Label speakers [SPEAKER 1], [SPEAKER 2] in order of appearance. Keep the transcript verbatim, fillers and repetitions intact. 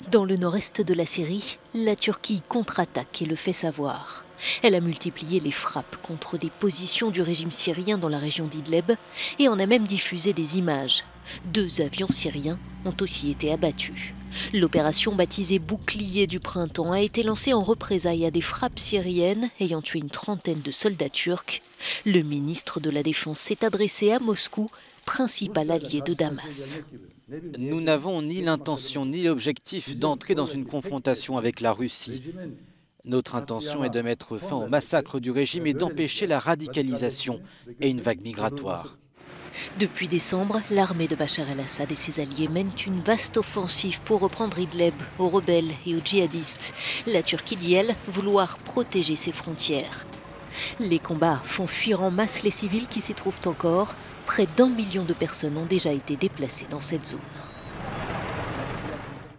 [SPEAKER 1] Dans le nord-est de la Syrie, la Turquie contre-attaque et le fait savoir. Elle a multiplié les frappes contre des positions du régime syrien dans la région d'Idleb et en a même diffusé des images. Deux avions syriens ont aussi été abattus. L'opération baptisée Bouclier du printemps a été lancée en représailles à des frappes syriennes ayant tué une trentaine de soldats turcs. Le ministre de la Défense s'est adressé à Moscou, principal allié de Damas.
[SPEAKER 2] Nous n'avons ni l'intention ni l'objectif d'entrer dans une confrontation avec la Russie. Notre intention est de mettre fin au massacre du régime et d'empêcher la radicalisation et une vague migratoire.
[SPEAKER 1] Depuis décembre, l'armée de Bachar el-Assad et ses alliés mènent une vaste offensive pour reprendre Idleb aux rebelles et aux djihadistes. La Turquie dit, elle, vouloir protéger ses frontières. Les combats font fuir en masse les civils qui s'y trouvent encore. Près d'un million de personnes ont déjà été déplacées dans cette zone.